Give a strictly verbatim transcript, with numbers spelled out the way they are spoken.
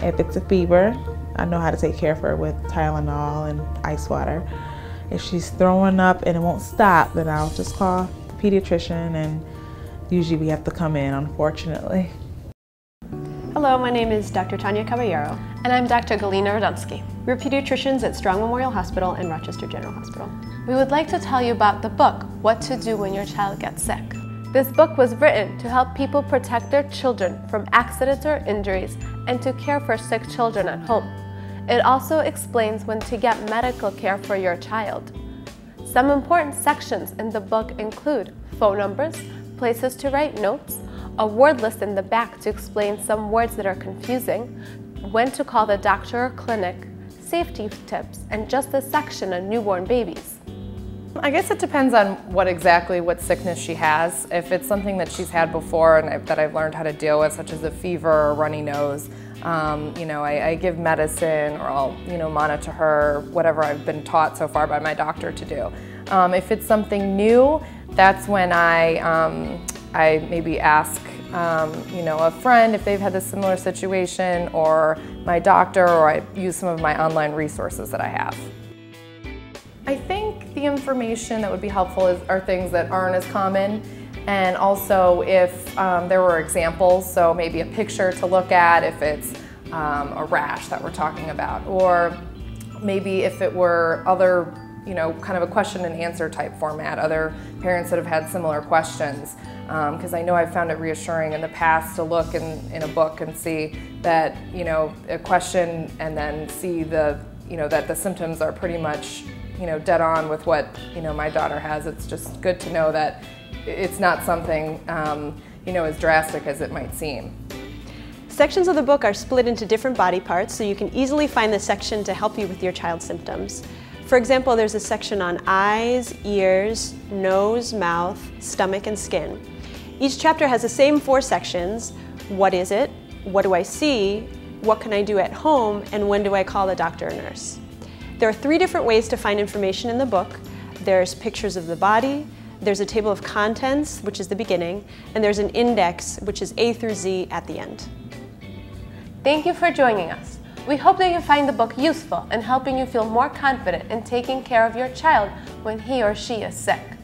If it's a fever, I know how to take care of her with Tylenol and ice water. If she's throwing up and it won't stop, then I'll just call the pediatrician, and usually we have to come in, unfortunately. Hello, my name is Doctor Tanya Caballero. And I'm Doctor Galina Radunsky. We're pediatricians at Strong Memorial Hospital and Rochester General Hospital. We would like to tell you about the book, What to Do When Your Child Gets Sick. This book was written to help people protect their children from accidents or injuries and to care for sick children at home. It also explains when to get medical care for your child. Some important sections in the book include phone numbers, places to write notes, a word list in the back to explain some words that are confusing, when to call the doctor or clinic, safety tips, and just a section on newborn babies. I guess it depends on what exactly what sickness she has. If it's something that she's had before and I've, that I've learned how to deal with, such as a fever or a runny nose, um, you know, I, I give medicine, or I'll, you know, monitor her, whatever I've been taught so far by my doctor to do. Um, if it's something new, that's when I, um, I maybe ask, um, you know, a friend if they've had a similar situation, or my doctor, or I use some of my online resources that I have. I think the information that would be helpful is, are things that aren't as common, and also if um, there were examples, so maybe a picture to look at if it's um, a rash that we're talking about, or maybe if it were other, you know, kind of a question and answer type format, other parents that have had similar questions, because um, I know I've found it reassuring in the past to look in, in a book and see that, you know, a question and then see the, you know, that the symptoms are pretty much, you know, dead on with what, you know, my daughter has. It's just good to know that it's not something, um, you know, as drastic as it might seem. Sections of the book are split into different body parts, so you can easily find the section to help you with your child's symptoms. For example, there's a section on eyes, ears, nose, mouth, stomach, and skin. Each chapter has the same four sections: what is it, what do I see, what can I do at home, and when do I call the doctor or nurse. There are three different ways to find information in the book. There's pictures of the body, there's a table of contents, which is the beginning, and there's an index, which is A through Z at the end. Thank you for joining us. We hope that you find the book useful in helping you feel more confident in taking care of your child when he or she is sick.